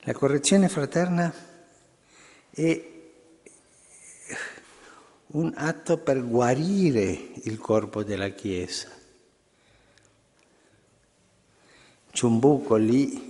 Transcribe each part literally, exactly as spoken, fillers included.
La correzione fraterna è un atto per guarire il corpo della Chiesa. C'è un buco lì.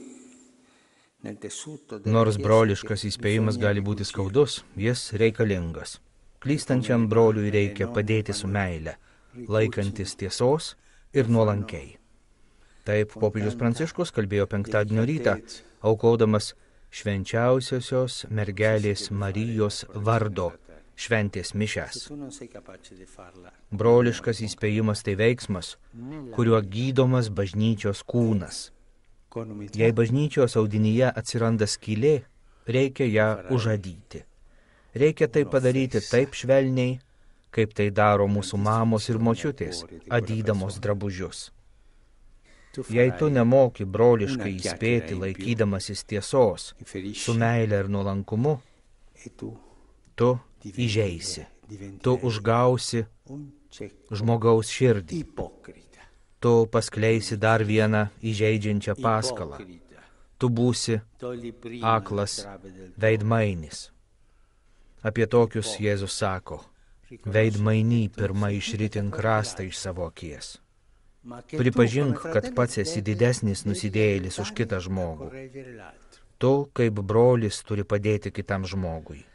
Nors broliškas įspėjimas gali būti skaudus, jis reikalingas. Klystančiam broliui reikia padėti su meile, laikantis tiesos ir nuolankiai. Taip popiežius Pranciškus kalbėjo penktadienio rytą, aukodamas švenčiausiosios mergelės Marijos vardo šventės mišias. Broliškas įspėjimas tai veiksmas, kuriuo gydomas bažnyčios kūnas. Jei bažnyčios audinyje atsiranda skylė, reikia ją užadyti. Reikia tai padaryti taip švelniai, kaip tai daro mūsų mamos ir močiutės, adydamos drabužius. Jei tu nemoki broliškai įspėti laikydamasis tiesos, su meile ir nuolankumu, tu įžeisi, tu užgausi žmogaus širdį. Tu paskleisi dar vieną įžeidžiančią paskalą. Tu būsi aklas veidmainis. Apie tokius Jėzus sako, veidmainy pirma išritink rastą iš savo akies. Pripažink, kad pats esi didesnis nusidėjėlis už kitą žmogų. Tu, kaip brolis, turi padėti kitam žmogui.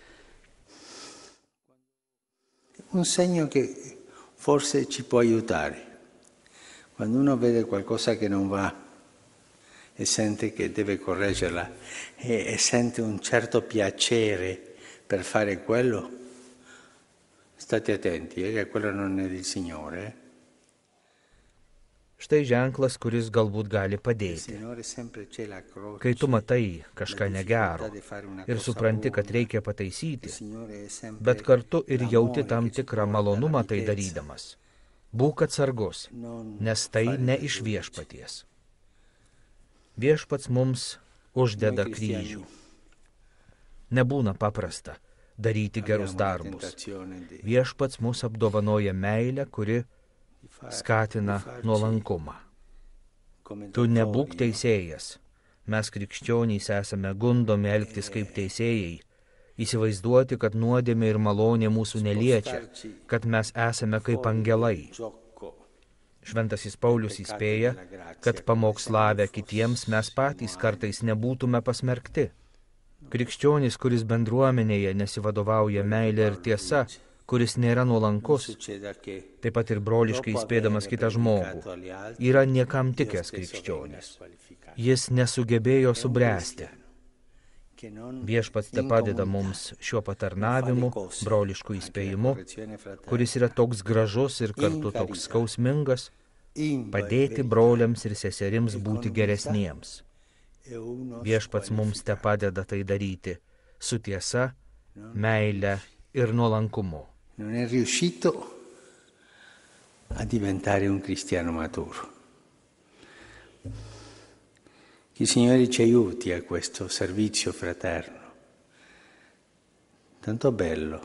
Un segno che forse ci può aiutare. Quando uno vede qualcosa che non va e sente che deve correggerla e, e sente un certo piacere per fare quello, state attenti, eh, che quello non è del Signore. Eh. Štai ženklas, kuris galbūt gali padėti. Kai tu matai kažką negero ir supranti, kad reikia pataisyti, bet kartu ir jauti tam tikrą malonumą tai darydamas. Būk atsargus, nes tai ne iš viešpaties. Viešpats mums uždeda kryžių. Nebūna paprasta daryti gerus darbus. Viešpats mus apdovanoja meilę, kuri skatina nuolankumą. Tu nebūk teisėjas. Mes krikščionys esame gundomi elgtis kaip teisėjai, įsivaizduoti, kad nuodėmė ir malonė mūsų neliečia, kad mes esame kaip angelai. Šventasis Paulius įspėja, kad pamokslavę kitiems mes patys kartais nebūtume pasmerkti. Krikščionis, kuris bendruomenėje nesivadovauja meilė ir tiesa, kuris nėra nuolankus, taip pat ir broliškai įspėdamas kitą žmogų, yra niekam tikęs krikščionis. Jis nesugebėjo subręsti. Viešpats te padeda mums šiuo patarnavimu, brolišku įspėjimu, kuris yra toks gražus ir kartu toks skausmingas, padėti broliams ir seserims būti geresniems. Viešpats mums te padeda tai daryti su tiesa, meile ir nuolankumu. Non è riuscito a diventare un cristiano maturo. Che il Signore ci aiuti a questo servizio fraterno, tanto bello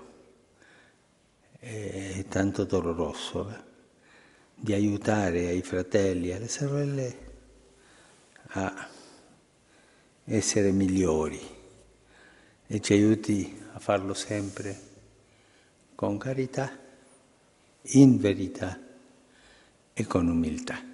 e tanto doloroso, eh? Di aiutare ai fratelli e alle sorelle a essere migliori e ci aiuti a farlo sempre con carità, in verità e con umiltà.